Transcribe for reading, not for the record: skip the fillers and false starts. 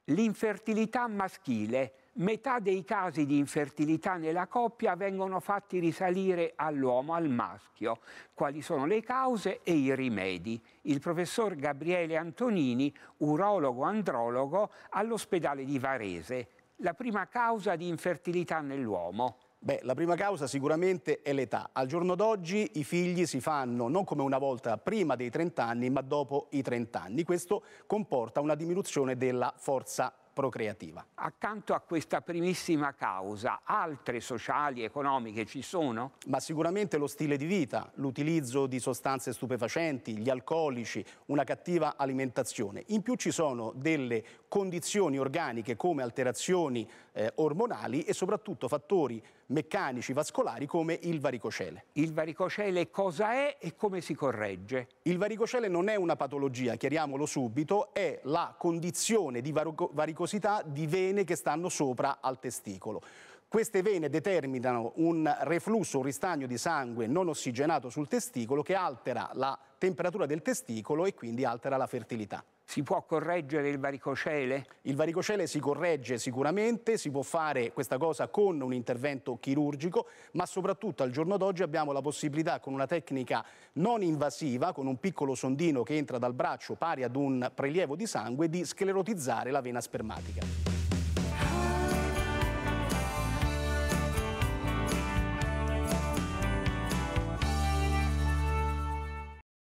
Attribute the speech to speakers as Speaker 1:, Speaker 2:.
Speaker 1: L'infertilità maschile. Metà dei casi di infertilità nella coppia vengono fatti risalire all'uomo, al maschio. Quali sono le cause e i rimedi? Il professor Gabriele Antonini, urologo-andrologo all'ospedale di Varese. La prima causa di infertilità nell'uomo.
Speaker 2: Beh, la prima causa sicuramente è l'età. Al giorno d'oggi i figli si fanno non come una volta prima dei 30 anni, ma dopo i 30 anni. Questo comporta una diminuzione della forza procreativa.
Speaker 1: Accanto a questa primissima causa, altre sociali, economiche ci sono?
Speaker 2: Ma sicuramente lo stile di vita, l'utilizzo di sostanze stupefacenti, gli alcolici, una cattiva alimentazione. In più ci sono delle condizioni organiche come alterazioni ormonali e soprattutto fattori meccanici vascolari come il varicocele.
Speaker 1: Il varicocele cosa è e come si corregge?
Speaker 2: Il varicocele non è una patologia, chiariamolo subito, è la condizione di varicosità di vene che stanno sopra al testicolo. Queste vene determinano un reflusso, un ristagno di sangue non ossigenato sul testicolo che altera la temperatura del testicolo e quindi altera la fertilità.
Speaker 1: Si può correggere il varicocele?
Speaker 2: Il varicocele si corregge sicuramente, si può fare questa cosa con un intervento chirurgico, ma soprattutto al giorno d'oggi abbiamo la possibilità con una tecnica non invasiva, con un piccolo sondino che entra dal braccio pari ad un prelievo di sangue, di sclerotizzare la vena spermatica.